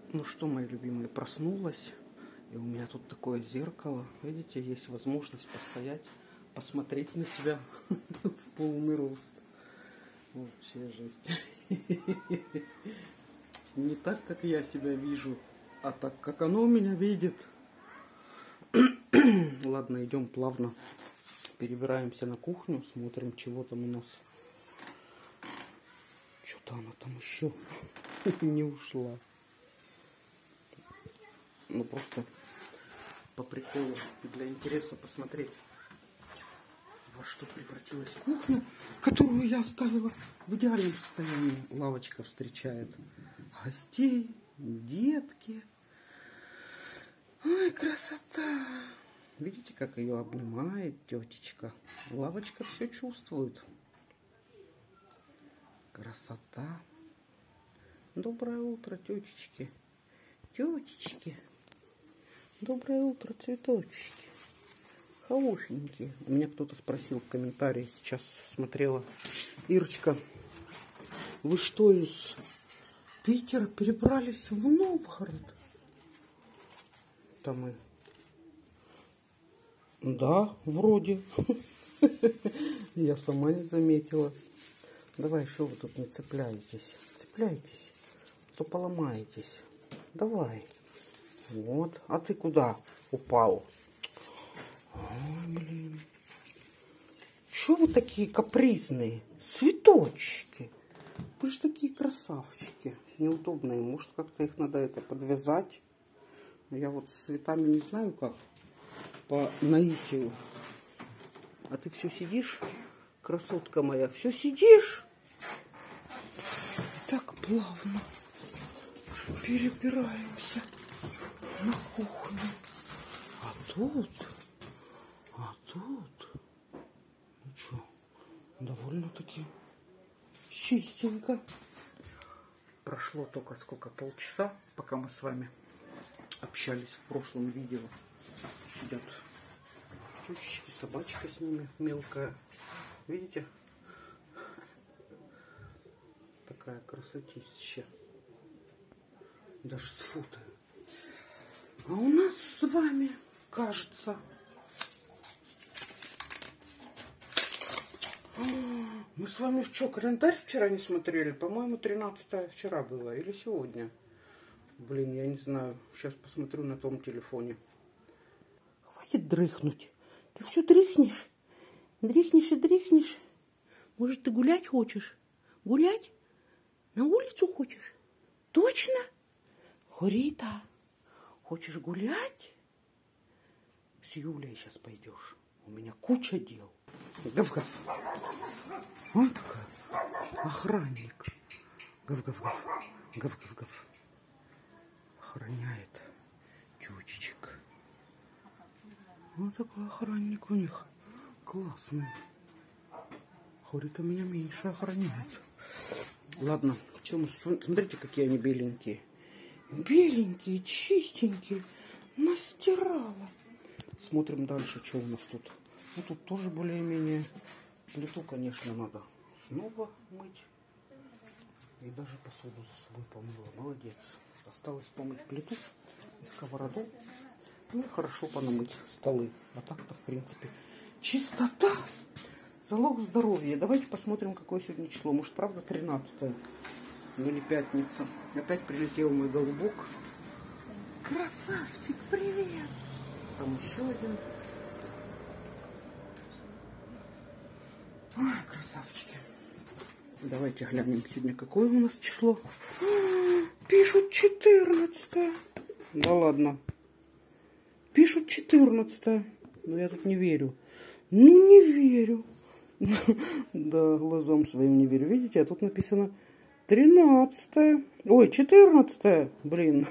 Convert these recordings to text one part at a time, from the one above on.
Ну что, мои любимые, проснулась, и у меня тут такое зеркало. Видите, есть возможность постоять, посмотреть на себя в полный рост. Вообще жесть. Не так, как я себя вижу, а так, как оно меня видит. Ладно, идем плавно. Перебираемся на кухню, смотрим, чего там у нас. Что-то она там еще не ушла. Ну, просто по приколу, для интереса посмотреть, во что превратилась кухня, которую я оставила в идеальном состоянии. Лавочка встречает гостей, детки. Ой, красота! Видите, как ее обнимает тетечка? Лавочка все чувствует. Красота! Доброе утро, тетечки! Тетечки! Доброе утро, цветочки. Хорошенькие. У меня кто-то спросил в комментарии, сейчас смотрела. Ирочка, вы что, из Питера перебрались в Новгород? Там мы. Да, вроде. Я сама не заметила. Давай, что вы тут не цепляетесь? Цепляйтесь, то поломаетесь. Давай. Вот. А ты куда упал? Ой, блин. Чего вы такие капризные? Цветочки. Вы же такие красавчики. Неудобные. Может, как-то их надо подвязать. Я вот с цветами не знаю как. По наитию. А ты все сидишь? Красотка моя. Все сидишь? Так плавно перебираемся на кухню. А тут, ну что, довольно-таки чистенько. Прошло только сколько, полчаса, пока мы с вами общались в прошлом видео. Сидят тучечки, собачка с ними мелкая. Видите? Такая красотища. Даже сфотаю. А у нас с вами, кажется, мы с вами что, календарь вчера не смотрели? По-моему, 13-е вчера было или сегодня. Блин, я не знаю. Сейчас посмотрю на том телефоне. Хватит дрыхнуть. Ты все дрыхнешь? Дрыхнешь и дрыхнешь. Может, ты гулять хочешь? Гулять? На улицу хочешь? Точно? Хорита, хочешь гулять? С Юлей сейчас пойдешь. У меня куча дел. Гав-гав. Вот такой охранник. Гав-гав-гав. Гав-гав-гав. Охраняет чучечек. Вот такой охранник у них. Классный. Хорита меня меньше охраняет. Ладно, чем, смотрите, какие они беленькие. Беленькие, чистенькие. Настирала. Смотрим дальше, что у нас тут. Ну, тут тоже более-менее. Плиту, конечно, надо снова мыть. И даже посуду за собой помыла. Молодец. Осталось помыть плиту и сковороду. Ну и хорошо понамыть столы. А так-то, в принципе, чистота. Залог здоровья. Давайте посмотрим, какое сегодня число. Может, правда, 13-е, но не пятница. Опять прилетел мой голубок. Красавчик, привет! Там еще один. Ой, красавчики. Давайте глянем сегодня, какое у нас число. Пишут 14-е. Да ладно. Пишут 14-е. Но я тут не верю. Ну, не верю. Да, глазом своим не верю. Видите, а тут написано 13-е. Ой, 14-е. Блин.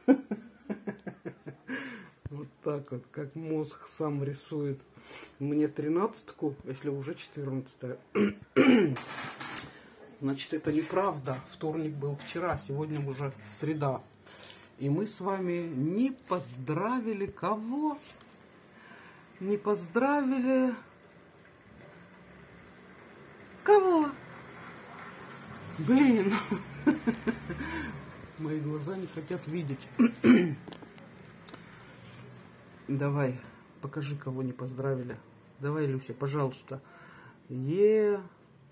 Вот так вот, как мозг сам рисует мне 13-ку, если уже 14-е. Значит, это неправда. Вторник был вчера, сегодня уже среда. И мы с вами не поздравили кого? Не поздравили... Кого? Блин. Мои глаза не хотят видеть. Давай, покажи, кого не поздравили. Давай, Люся, пожалуйста. Зараза.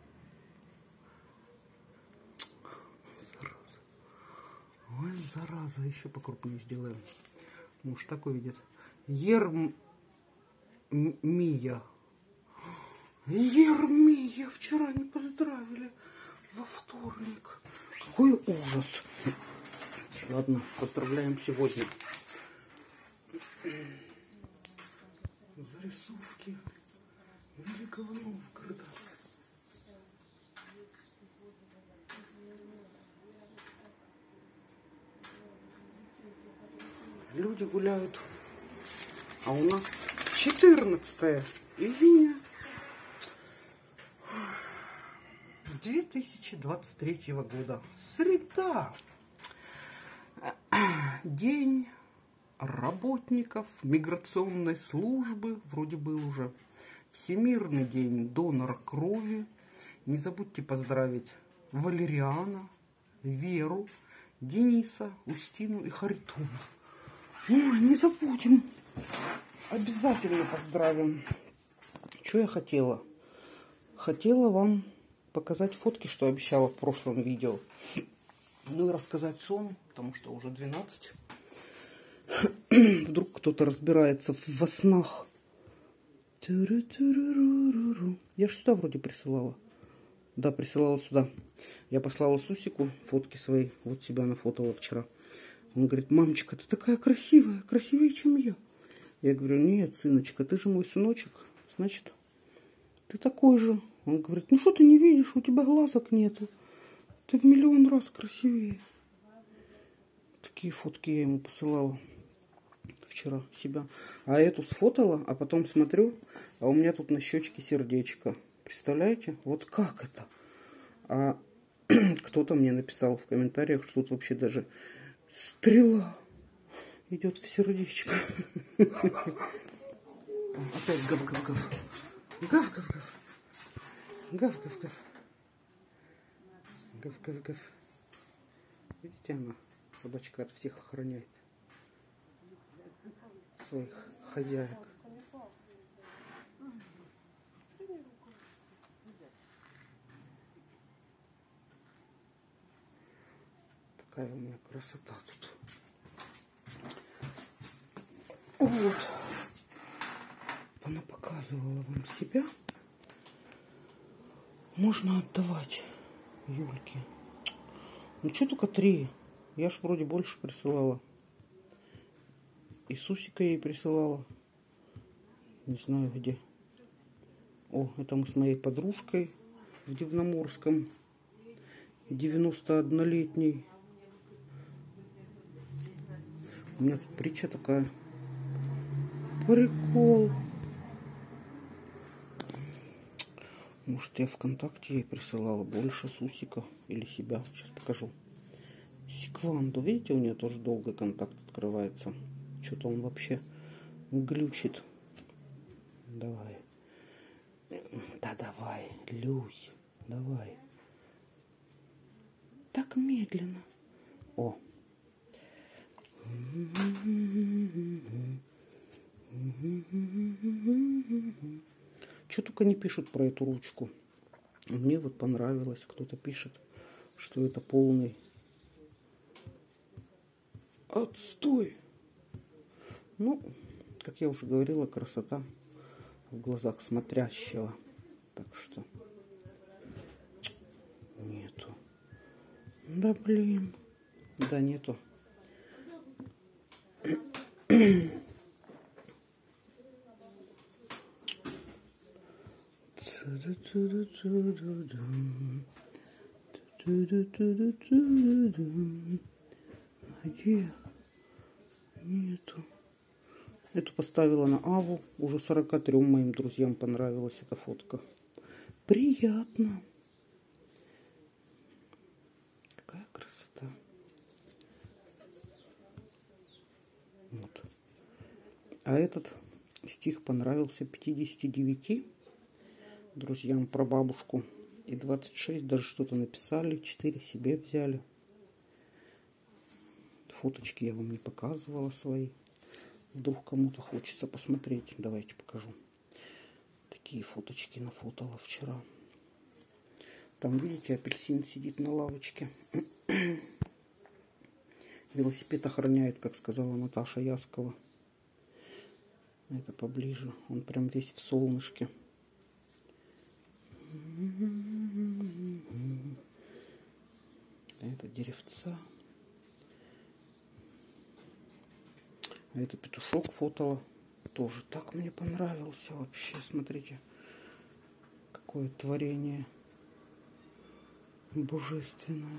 Ой, зараза. Еще покрупнее сделаем. Муж так увидит. Ермия. Ермия. Вчера не поздравили. Во вторник. Какой ужас. Ладно, поздравляем сегодня. Зарисовки Великого Новгорода. Люди гуляют. А у нас 14 июня 2023 года. Среда. День работников миграционной службы. Вроде был уже. Всемирный день донора крови. Не забудьте поздравить Валериана, Веру, Дениса, Устину и Харитону. Ой, не забудем. Обязательно поздравим. Что я хотела? Хотела вам показать фотки, что обещала в прошлом видео. Ну и рассказать сон, потому что уже 12. Вдруг кто-то разбирается во снах. Я же сюда вроде присылала. Да, присылала сюда. Я послала Сусику фотки свои. Вот себя нафотала вчера. Он говорит: мамочка, ты такая красивая, красивее, чем я. Я говорю: нет, сыночка, ты же мой сыночек. Значит, ты такой же. Он говорит: ну что ты не видишь, у тебя глазок нету. Ты в миллион раз красивее. Такие фотки я ему посылала вчера себя. А эту сфотала, а потом смотрю, а у меня тут на щечке сердечко. Представляете? Вот как это? А кто-то мне написал в комментариях, что тут вообще даже стрела идет в сердечко. Опять гав-гав-гав. Гав-гав-гав. Гав-гав-гав. Гав-гав-гав. Видите, она, собачка, от всех охраняет своих хозяек. Такая у меня красота тут. Вот. Она показывала вам себя. Можно отдавать Юльке. Ну что только 3? Я ж вроде больше присылала. И Сусика ей присылала. Не знаю где. О, это мы с моей подружкой в Дивноморском. 91-летней. У меня тут притча такая. Прикол. Может, я ВКонтакте ей присылала больше Сусика или себя. Сейчас покажу. Секванду. Видите, у нее тоже долго контакт открывается. Что-то он вообще глючит. Давай. Да давай, Люсь. Давай. Так медленно. О. Что только не пишут про эту ручку. Мне вот понравилось. Кто-то пишет, что это полный отстой. Ну, как я уже говорила, красота в глазах смотрящего. Так что нету. Да блин. Да нету. Где? Нету. Эту поставила на Аву. Уже 43 моим друзьям понравилась эта фотка. Приятно. Какая красота. Вот. А этот стих понравился 59 друзьям про бабушку. И 26 даже что-то написали. 4 себе взяли. Фоточки я вам не показывала свои. Вдруг кому-то хочется посмотреть. Давайте покажу. Такие фоточки нафотала вчера. Там, видите, апельсин сидит на лавочке. Велосипед охраняет, как сказала Наташа Яскова. Это поближе. Он прям весь в солнышке. Это деревца. А это петушок фотала. Тоже так мне понравился вообще. Смотрите, какое творение божественное.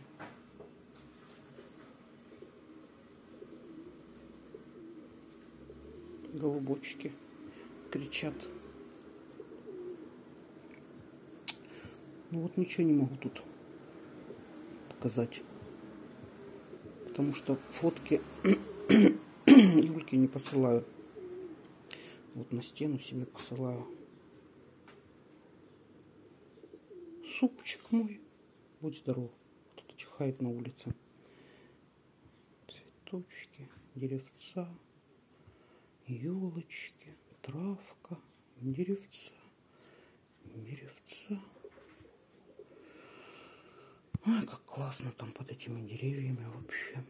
Голубочки кричат. Ну вот ничего не могу тут показать. Потому что фотки Юльке не посылаю. Вот на стену себе посылаю. Супчик мой. Будь здоров. Кто-то чихает на улице. Цветочки, деревца, елочки, травка, деревца, деревца. Ой, как классно там под этими деревьями вообще.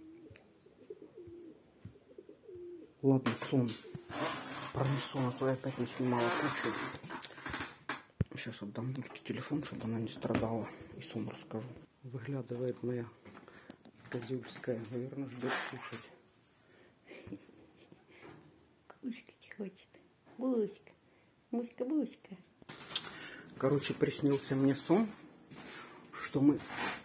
Ладно, сон. Про сон, а то я опять не снимала кучу. Сейчас отдам Юльке телефон, чтобы она не страдала. И сон расскажу. Выглядывает моя козюльская. Наверное, ждет кушать. Кушать хочет. Буська. Буська, буська. Короче, приснился мне сон, что мы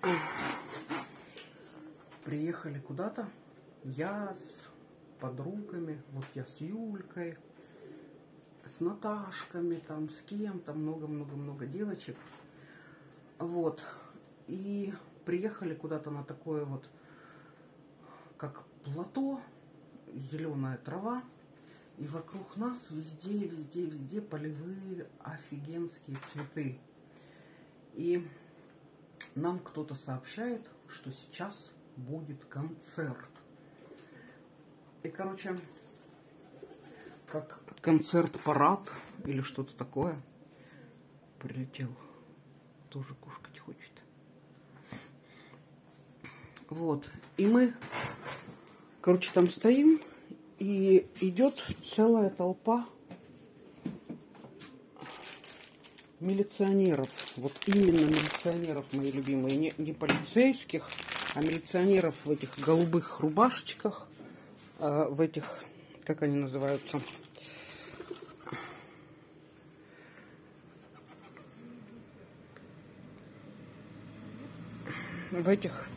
приехали куда-то. Я с подругами, вот я с Юлькой, с Наташками, там, с кем-то, много-много-много девочек. Вот. И приехали куда-то на такое вот, как плато, зеленая трава. И вокруг нас везде полевые офигенские цветы. И нам кто-то сообщает, что сейчас будет концерт. И, короче, как концерт-парад или что-то такое, прилетел. Тоже кушать хочет. Вот. И мы, короче, там стоим, и идет целая толпа милиционеров. Вот именно милиционеров, мои любимые. Не полицейских, а милиционеров в этих голубых рубашечках. В этих, как они называются? В этих,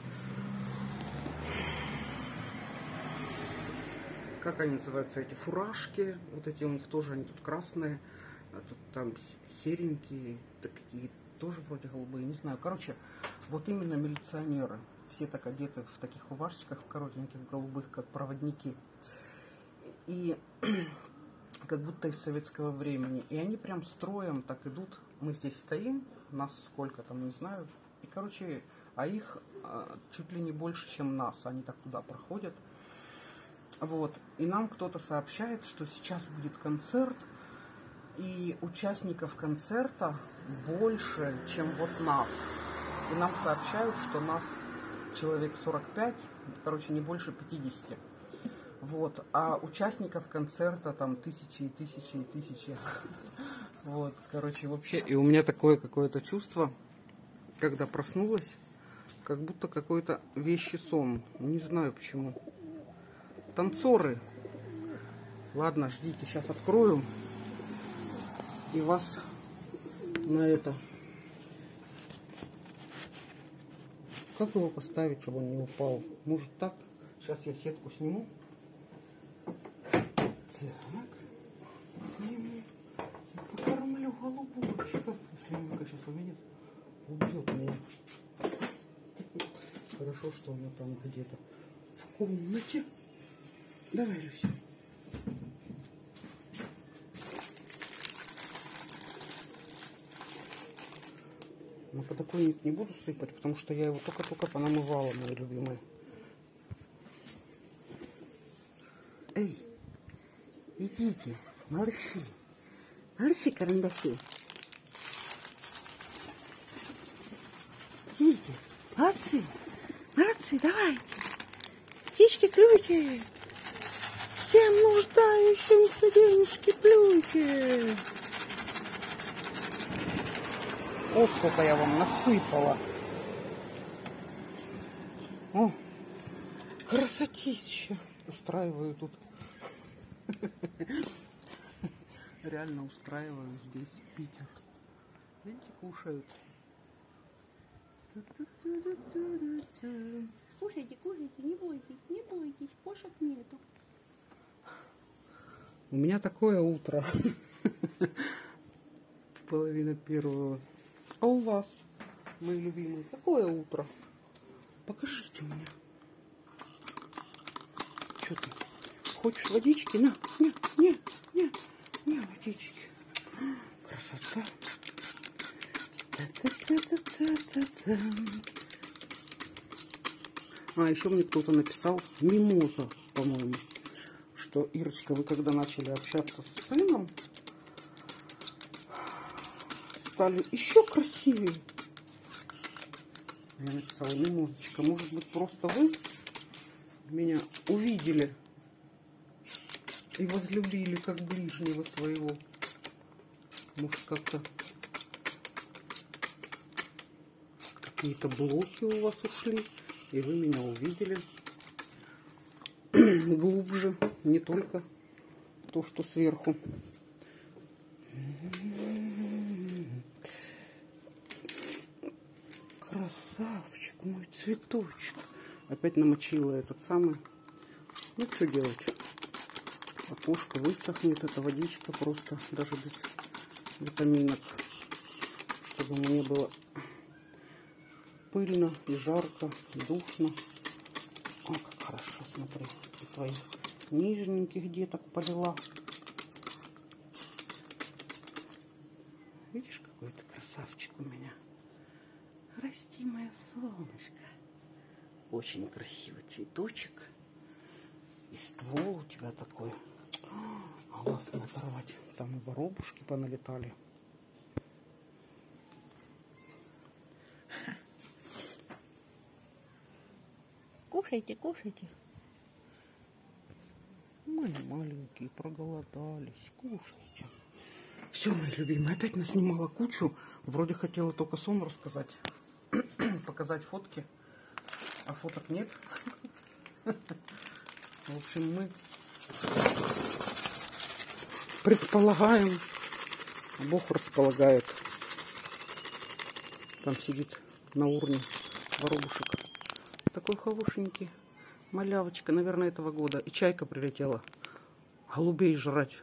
как они называются, эти фуражки, вот эти у них тоже, они тут красные, а тут там серенькие, такие тоже вроде голубые, не знаю. Короче, вот именно милиционеры, все так одеты в таких рубашечках, в коротеньких голубых, как проводники, и как будто из советского времени. И они прям строем так идут, мы здесь стоим, нас сколько там, не знаю, и, короче, а их чуть ли не больше, чем нас. Они так туда проходят. Вот. И нам кто-то сообщает, что сейчас будет концерт. И участников концерта больше, чем вот нас. И нам сообщают, что нас человек 45, короче, не больше 50. Вот. А участников концерта там тысячи и тысячи и тысячи. Вот. Короче, вообще. И у меня такое какое-то чувство, когда проснулась, как будто какой-то вещий сон. Не знаю почему. Танцоры. Ладно, ждите, сейчас открою. И вас на это. Как его поставить, чтобы он не упал? Может так? Сейчас я сетку сниму. Так. Сниму. Покормлю голубочков. Если Юлька сейчас увидит, убьет меня. Хорошо, что она там где-то в комнате. Давай, Люся. На подоконник не буду сыпать, потому что я его только-только понамывала, мои любимые. Эй, идите, малыши. Малыши-карандаши. Идите. Молодцы. Молодцы, давайте. Птички, клюйте. Всем нуждающимся денежки плюйте. О, сколько я вам насыпала. О, красотища. Устраиваю тут. Реально устраиваю здесь Питер. Видите, кушают. Кушайте, кушайте, не бойтесь, не бойтесь, кошек нету. У меня такое утро. В половину первого. А у вас, мои любимые, какое утро? Покажите мне. Что ты? Хочешь водички? На, не, водички. Красота. А, еще мне кто-то написал, мимоза, по-моему, что, Ирочка, вы когда начали общаться с сыном, стали еще красивее. Я написала, мимозочка, может быть, просто вы меня увидели и возлюбили как ближнего своего. Может, как-то какие-то блоки у вас ушли, и вы меня увидели глубже, не только то, что сверху. Красавчик, мой цветочек. Опять намочила этот самый. Ну, что делать? Окошко высохнет, эта водичка просто, даже без витаминок, чтобы мне не было пыльно и жарко, и душно. О, как хорошо, смотри, и твоих нижненьких деток полила. Видишь, какой ты красавчик у меня. Расти, мое солнышко. Очень красивый цветочек. И ствол у тебя такой. Глаз не оторвать. Там и воробушки поналетали. Кушайте, кушайте. Мои маленькие проголодались. Кушайте. Все, мои любимые, опять наснимала кучу. Вроде хотела только сон рассказать. Показать фотки. А фоток нет. В общем, мы предполагаем, Бог располагает. Там сидит на урне воробушек. Такой хорошенький. Малявочка, наверное, этого года. И чайка прилетела. Голубей жрать.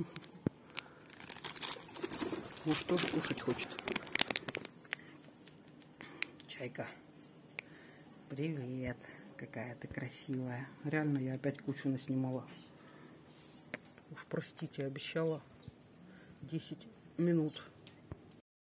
Ну что, кушать хочет. Чайка. Привет. Какая ты красивая. Реально, я опять кучу наснимала. Уж простите, обещала 10 минут.